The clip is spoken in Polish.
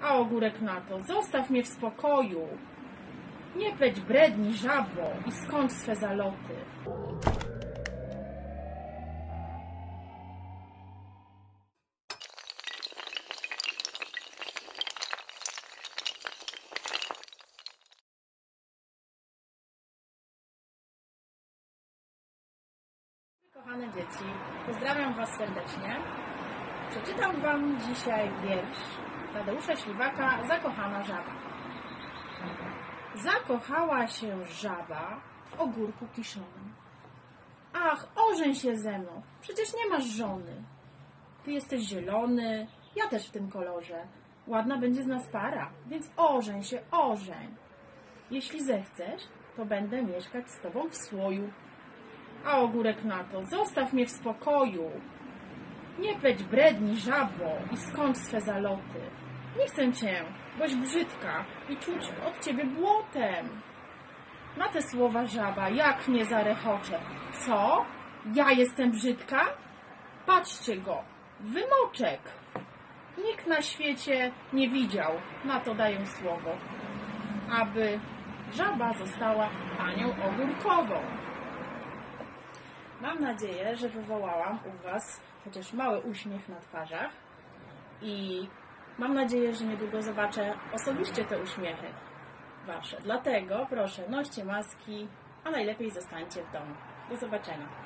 A ogórek na to: zostaw mnie w spokoju. Nie pleć bredni, żabo, i skończ swe zaloty. Kochane dzieci, pozdrawiam Was serdecznie. Przeczytam Wam dzisiaj wiersz Tadeusza Śliwaka Zakochana żaba. Zakochała się żaba w ogórku kiszonym. Ach, ożeń się ze mną, przecież nie masz żony. Ty jesteś zielony, ja też w tym kolorze. Ładna będzie z nas para, więc ożeń się, ożeń. Jeśli zechcesz, to będę mieszkać z Tobą w słoju. A ogórek na to: zostaw mnie w spokoju. Nie pleć bredni, żabo, i skończ swe zaloty. Nie chcę Cię, boś brzydka i czuć od Ciebie błotem. Na te słowa żaba jak mnie zarechocze. Co? Ja jestem brzydka? Patrzcie go, wymoczek. Nikt na świecie nie widział, na to daję słowo, aby żaba została panią ogórkową. Mam nadzieję, że wywołałam u Was chociaż mały uśmiech na twarzach i mam nadzieję, że niedługo zobaczę osobiście te uśmiechy Wasze. Dlatego proszę, noście maski, a najlepiej zostańcie w domu. Do zobaczenia.